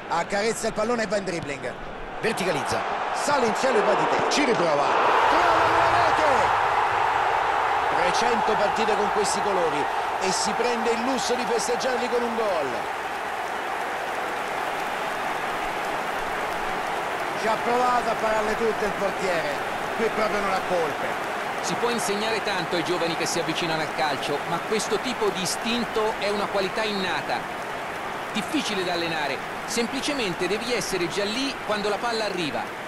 Accarezza il pallone e va in dribbling. Verticalizza. Sale in cielo e va di te. Ci riprova. Trova la rete. 300 partite con questi colori e si prende il lusso di festeggiarli con un gol. Ci ha provato a pararle tutte il portiere. Qui proprio non ha colpe. Si può insegnare tanto ai giovani che si avvicinano al calcio, ma questo tipo di istinto è una qualità innata. Difficile da allenare, semplicemente devi essere già lì quando la palla arriva.